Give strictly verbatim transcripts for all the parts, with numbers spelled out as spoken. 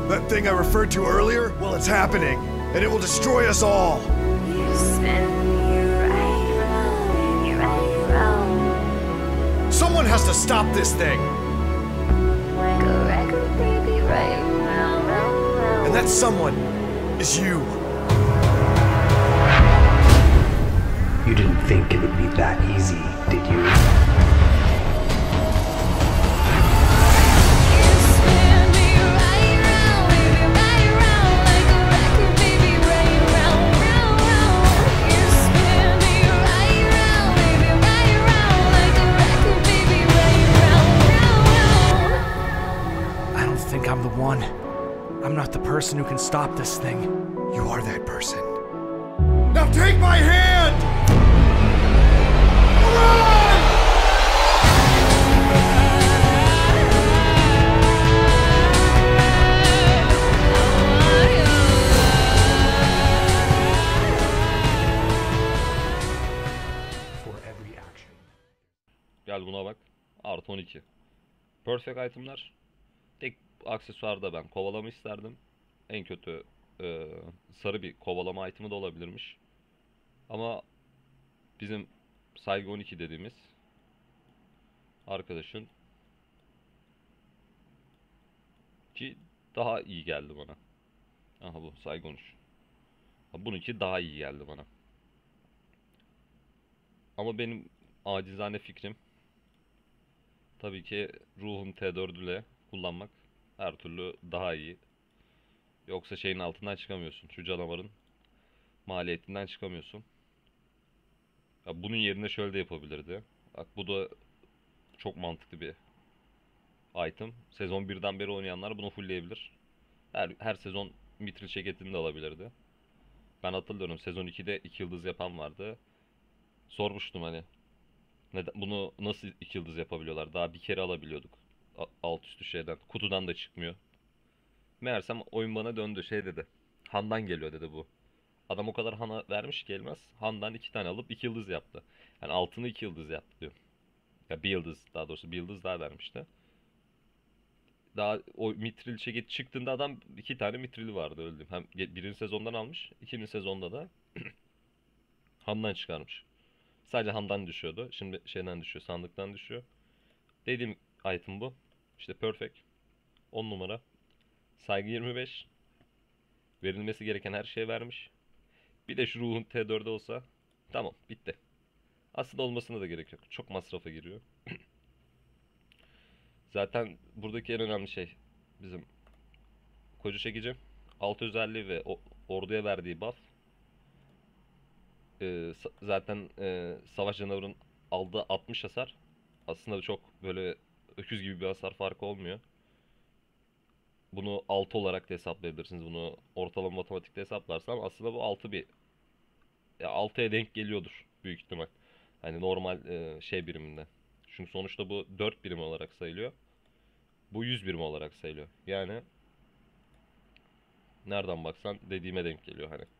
That thing I referred to earlier? Well, it's happening, and it will destroy us all. You spin me right round, right round. Someone has to stop this thing. Like a record, baby, right round, round, round. And that someone is you. You didn't think it would be that easy, did you? You spin me right round, baby, right round. Like a record, baby, right round, round, round. You spin me right round, baby, right round. Like a record, baby, right round, round, round. I don't think I'm the one. I'm not the person who can stop this thing. You are that person. Now take my hand! Run! For every action. Gel buna bak. Artı on iki. Perfect itemler. Tek aksesuarda ben kovalama isterdim. En kötü e, sarı bir kovalama itemi de olabilirmiş. Ama bizim saygı on iki dediğimiz arkadaşın ki daha iyi geldi bana. Aha bu saygı on üç. Bununki daha iyi geldi bana. Ama benim acizane fikrim tabii ki ruhun T dört ile kullanmak her türlü daha iyi. Yoksa şeyin altından çıkamıyorsun. Şu canavarın maliyetinden çıkamıyorsun. Ya bunun yerine şöyle de yapabilirdi. Bak bu da çok mantıklı bir item. Sezon birden beri oynayanlar bunu fullleyebilir. Her, her sezon mitril ceketini de alabilirdi. Ben hatırlıyorum sezon ikide iki yıldız yapan vardı. Sormuştum hani neden, bunu nasıl iki yıldız yapabiliyorlar? Daha bir kere alabiliyorduk. A- alt üstü şeyden. Kutudan da çıkmıyor. Meğersem oyun bana döndü şey dedi. Han'dan geliyor dedi bu. Adam o kadar Han'a vermiş ki elmas. Han'dan iki tane alıp iki yıldız yaptı. Yani altını iki yıldız yaptı diyor. Ya bir yıldız daha doğrusu bir yıldız daha vermişti. Daha o mitril ceket çıktığında adam iki tane mitrili vardı öldüm. Hem birinci sezondan almış. ikinci sezonda da Han'dan çıkarmış. Sadece Han'dan düşüyordu. Şimdi şeyden düşüyor. Sandıktan düşüyor. Dediğim item bu. İşte perfect. on numara. Saygı yirmi beş. Verilmesi gereken her şeyi vermiş. Bir de şu ruhun T dört'ü olsa tamam bitti. Aslında olmasına da gerek yok. Çok masrafa giriyor. Zaten buradaki en önemli şey bizim koca çekici. Alt özelliği ve o, orduya verdiği buff. Ee, zaten e, savaş canavarın aldığı altmış hasar. Aslında çok böyle öküz gibi bir hasar farkı olmuyor. Bunu altı olarak da hesaplayabilirsiniz. Bunu ortalama matematikte hesaplarsam aslında bu altı bir ya altıya denk geliyordur büyük ihtimal. Hani normal e, şey biriminde. Çünkü sonuçta bu dört birim olarak sayılıyor. Bu yüz birim olarak sayılıyor. Yani nereden baksan dediğime denk geliyor hani.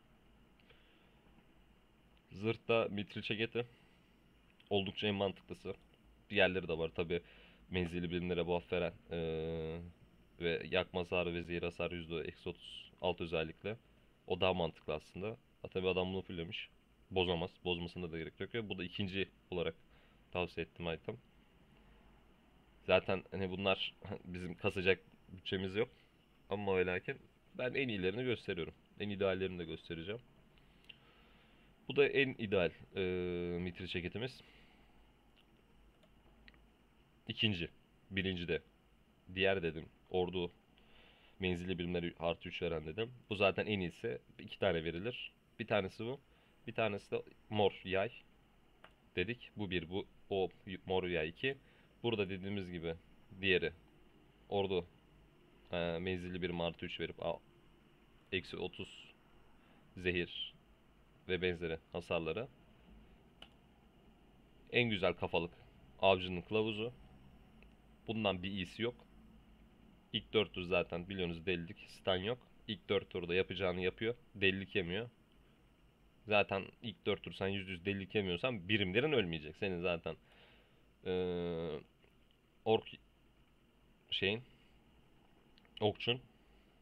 Zırhta mitril ceketi oldukça en mantıklısı. Diğerleri de var tabi. Menzili birimlere buff veren ee, ve yakma hasarı ve zehir hasarı yüzde eksi otuz alt özellikle. O daha mantıklı aslında. Tabi adam bunu fulllemiş. Bozamaz. Bozmasına da gerek yok. Bu da ikinci olarak tavsiye ettiğim item. Zaten hani bunlar bizim kasacak bütçemiz yok. Ama ve lakin ben en iyilerini gösteriyorum. En ideallerini de göstereceğim. Bu da en ideal e, mitril ceketimiz. İkinci. Birinci de. Diğer dedim. Ordu menzilli birimleri artı üç veren dedim. Bu zaten en iyisi. İki tane verilir. Bir tanesi bu. Bir tanesi de mor yay. Dedik. Bu bir. Bu o mor yay iki. Burada dediğimiz gibi diğeri. Ordu e, menzilli birim artı üç verip eksi otuz zehir ve benzeri hasarları. En güzel kafalık avcının kılavuzu. Bundan bir iyisi yok. İlk dört tur zaten biliyorsunuz delilik, stun yok. İlk dört turda yapacağını yapıyor. Delilik yemiyor. Zaten ilk dört tur sen yüzde yüz delilik yemiyorsan birimlerin ölmeyecek. Senin zaten ee, ork şeyin okçun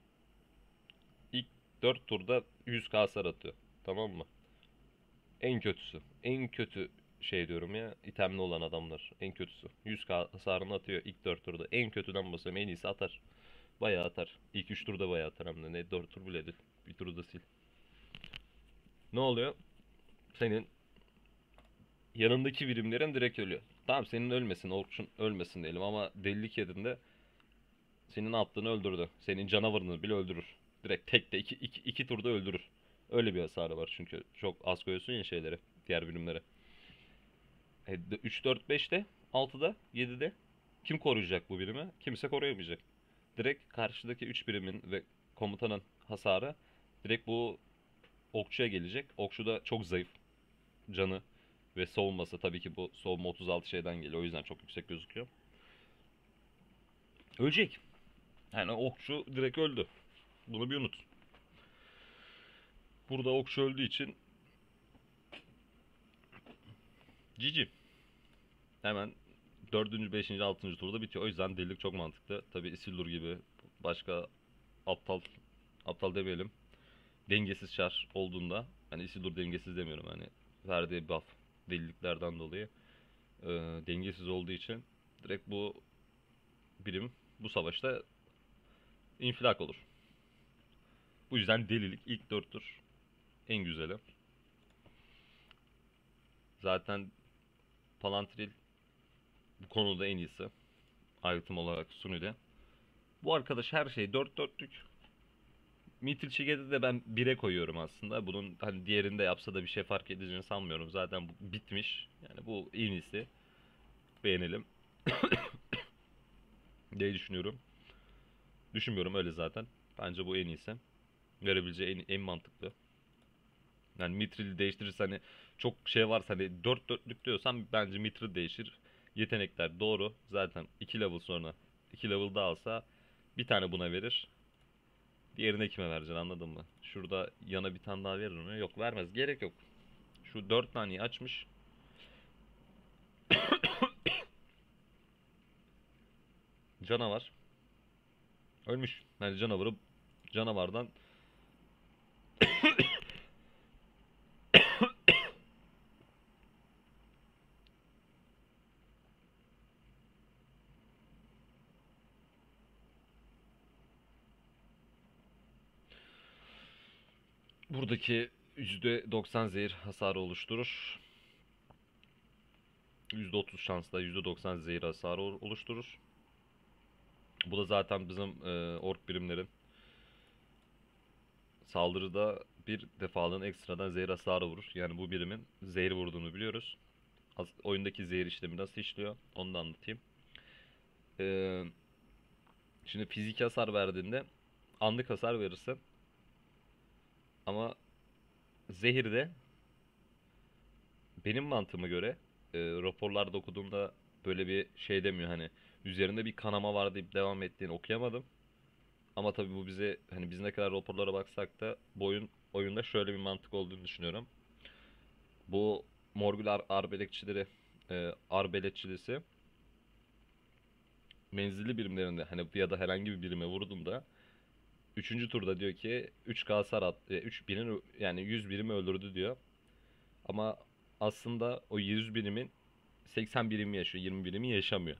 dört turda yüz k hasar atıyor. Tamam mı? En kötüsü. En kötü şey diyorum ya. itemli olan adamlar. En kötüsü. yüz k hasarını atıyor ilk dört turda. En kötüden basıyorum. En iyisi atar. Bayağı atar. İlk üç turda bayağı atar hem de. Ne dört tur bile değil. Bir turda sil. Ne oluyor? Senin yanındaki birimlerin direkt ölüyor. Tamam senin ölmesin, Orçun ölmesin diyelim ama delilik yedinde senin attığını öldürdü. Senin canavarını bile öldürür. Direkt tek de iki, iki, iki turda öldürür. Öyle bir hasarı var çünkü çok az koyuyorsun ya şeylere, diğer birimlere. E, üç, dört, beşte, altıda, yedide kim koruyacak bu birimi? Kimse koruyamayacak. Direkt karşıdaki üç birimin ve komutanın hasarı direkt bu okçuya gelecek. Okçu da çok zayıf. Canı ve savunması tabii ki bu savunma otuz altı şeyden geliyor. O yüzden çok yüksek gözüküyor. Ölecek. Yani okçu direkt öldü. Bunu bir unut. Burada okçu öldüğü için G G. Hemen dördüncü, beşinci, altıncı turda bitiyor. O yüzden delilik çok mantıklı. Tabii Isildur gibi başka aptal aptal demeyelim. Dengesiz çar olduğunda hani Isildur dengesiz demiyorum hani verdiği buff deliliklerden dolayı e, dengesiz olduğu için direkt bu birim bu savaşta infilak olur. Bu yüzden delilik ilk dört tur en güzeli. Zaten Palantiril bu konuda en iyisi. Item olarak Suni'de. Bu arkadaş her şey dört dörtlük. Mithril Çige'de de ben bire koyuyorum aslında. Bunun hani diğerinde yapsa da bir şey fark edeceğini sanmıyorum. Zaten bu bitmiş. Yani bu en iyisi. Beğenelim. diye düşünüyorum. Düşünmüyorum öyle zaten. Bence bu en iyisi. Verebileceği en, en mantıklı. Yani Mithril'i değiştirirsen hani çok şey varsa hani dört dörtlük diyorsan bence Mithril değişir. Yetenekler doğru. Zaten iki level sonra iki level daha alsa bir tane buna verir. Diğerine kime vereceksin anladın mı? Şurada yana bir tane daha verir mi? Yok vermez. Gerek yok. Şu dört taneyi açmış. Canavar. Ölmüş. Yani canavarı canavardan buradaki yüzde doksan zehir hasarı oluşturur. yüzde otuz şansla yüzde doksan zehir hasarı oluşturur. Bu da zaten bizim e, ork birimlerin saldırıda bir defalığına ekstradan zehir hasarı vurur. Yani bu birimin zehir vurduğunu biliyoruz. Az, oyundaki zehir işlemi nasıl işliyor onu da anlatayım. Ee, şimdi fizik hasar verdiğinde anlık hasar verirsin. Ama zehirde benim mantığıma göre e, raporlarda okuduğumda böyle bir şey demiyor hani üzerinde bir kanama var deyip devam ettiğini okuyamadım. Ama tabii bu bize hani biz ne kadar raporlara baksak da bu oyun, oyunda şöyle bir mantık olduğunu düşünüyorum. Bu Morgul ar arbeletçileri e, arbeletçilisi menzilli birimlerinde hani ya da herhangi bir birime vurduğunda üçüncü turda diyor ki üç k hasar at, e, üç binin yani yüz birimi öldürdü diyor. Ama aslında o yüz birimin seksen birimi yaşıyor, yirmi birimi yaşamıyor.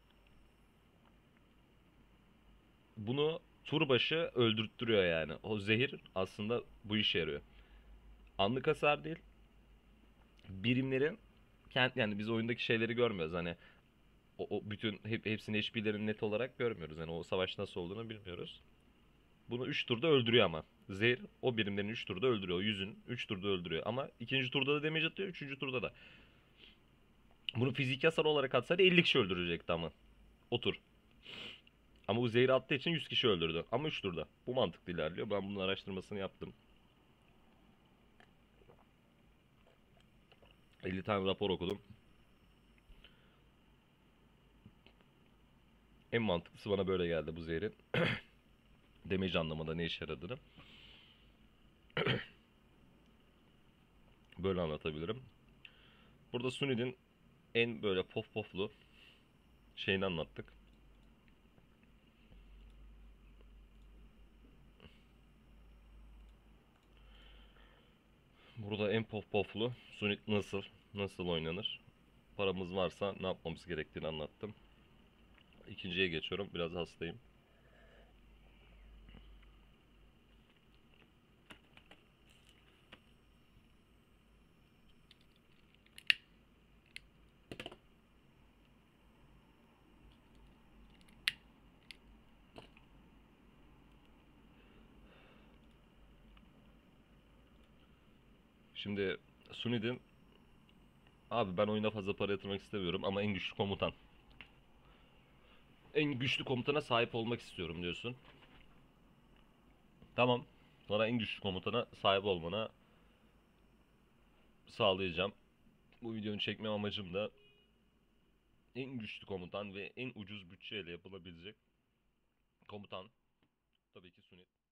Bunu tur başı öldürttürüyor yani. O zehir aslında bu işe yarıyor. Anlık hasar değil. Birimlerin kent yani biz oyundaki şeyleri görmüyoruz hani o, o bütün hep, hepsini H P'lerini net olarak görmüyoruz. Yani o savaş nasıl olduğunu bilmiyoruz. Bunu üç turda öldürüyor ama. Zehir o birimlerin üç turda öldürüyor. O yüzün üç turda öldürüyor. Ama ikinci turda da damage atıyor. Üçüncü turda da. Bunu fiziki hasar olarak atsaydı elli kişi öldürecekti ama. O tur. Ama bu zehir attığı için yüz kişi öldürdü. Ama üç turda. Bu mantıklı ilerliyor. Ben bunun araştırmasını yaptım. elli tane rapor okudum. En mantıklısı bana böyle geldi bu zehrin. Damage anlamında ne işe yaradığını. Böyle anlatabilirim. Burada Suni'nin en böyle pof poflu şeyini anlattık. Burada en pof poflu Sunit nasıl, nasıl oynanır? Paramız varsa ne yapmamız gerektiğini anlattım. İkinciye geçiyorum. Biraz hastayım. Şimdi Sunit'in abi ben oyuna fazla para yatırmak istemiyorum ama en güçlü komutan. En güçlü komutana sahip olmak istiyorum diyorsun. Tamam. Sana en güçlü komutana sahip olmana sağlayacağım. Bu videonun çekme amacım da en güçlü komutan ve en ucuz bütçeyle yapılabilecek komutan tabii ki Sunit.